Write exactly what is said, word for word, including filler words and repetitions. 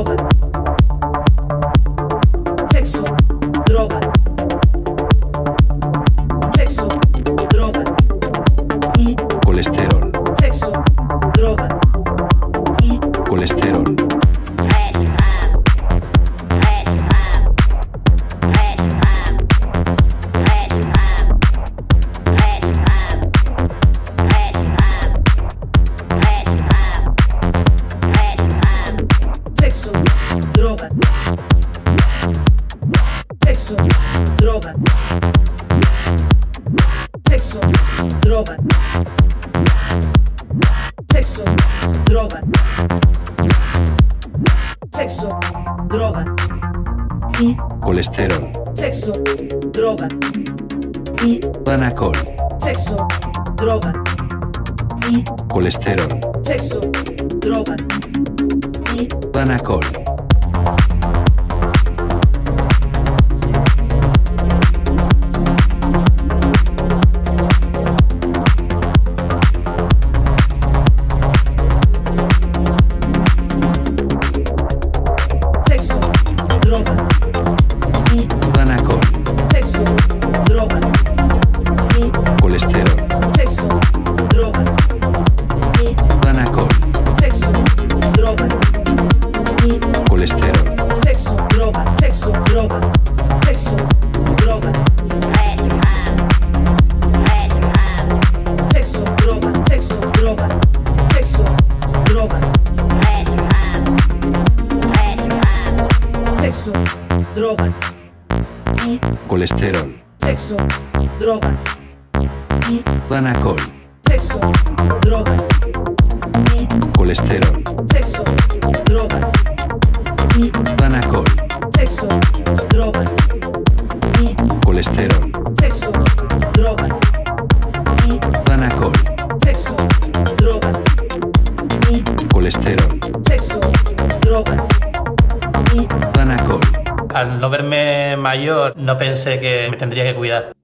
droga, sexo, droga, sexo, droga y colesterol, sexo, droga y colesterol, sexo, droga, sexo, droga, sexo, droga, sexo, droga, sexo, droga y colesterol, sexo, droga y Danacol, sexo, droga y colesterol, sexo, droga y Danacol, sexo, droga y Danacol, sexo, droga y colesterol, sexo, droga y Danacol, sexo, droga y colesterol, sexo, droga, sexo, droga, sexo, droga, sexo, droga, sexo, droga, sexo, droga, sexo, droga y colesterol, sexo, droga y Danacol, sexo, droga y colesterol, sexo, droga y Danacol, sexo, droga y colesterol, sexo, droga y Danacol, sexo, droga y colesterol, sexo, droga y Danacol. Al no verme mayor, no pensé que me tendría que cuidar.